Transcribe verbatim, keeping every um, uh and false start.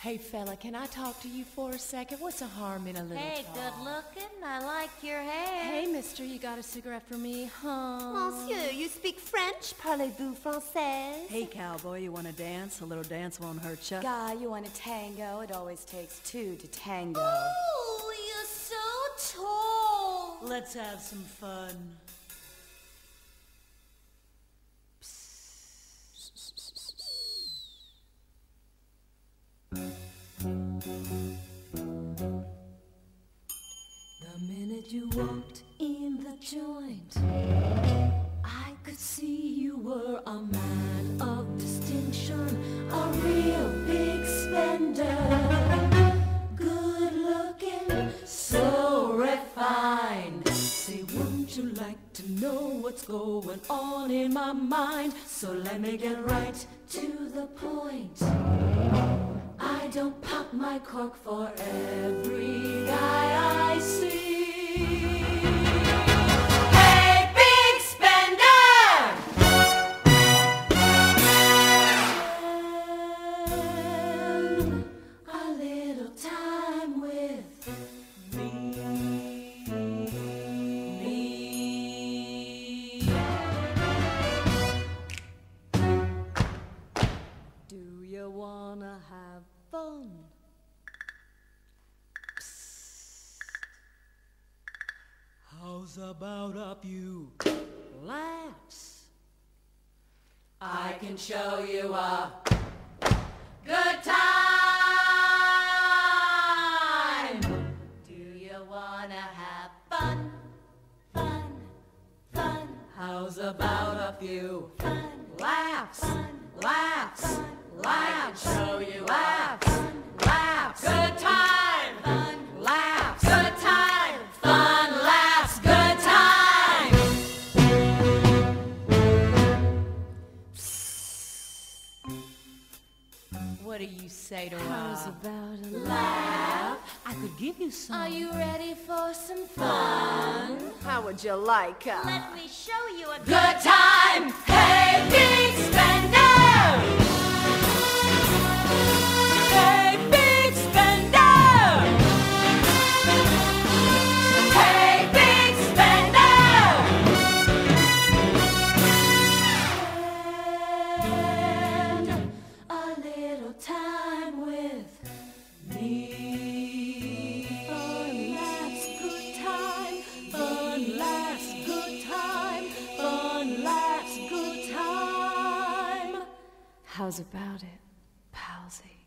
Hey, fella, can I talk to you for a second? What's the harm in a little Hey, talk? good looking. I like your hair. Hey, mister, you got a cigarette for me, huh? Monsieur, you speak French? Parlez-vous français? Hey, cowboy, you want to dance? A little dance won't hurt you. Guy, you want a tango? It always takes two to tango. Oh, you're so tall. Let's have some fun. The minute you walked in the joint, I could see you were a man of distinction, a real big spender. Good looking, so refined. Say, wouldn't you like to know what's going on in my mind? So let me get right to the point. I don't pop my cork for every guy I see. Hey, big spender! Spend a little time with me. Me. Do you wanna have fun? How's about a few laughs? I can show you a good time. Do you wanna have fun? Fun, fun. How's about a few fun laughs? Fun, laughs, fun, laughs. I can show you laughs, fun, laughs. Good time. Fun, laughs. Good time. Fun, laughs. Good time. What do you say to How's us? about a laugh? I could give you some. Are you ready for some fun? How would you like uh, Let me show you a Good time! Hey, big spender! Hey, big spender! Hey, big spender! And a little time with me. Fun laughs, good time. Fun laughs, good time. Fun laughs, good time. How's about it, palsy?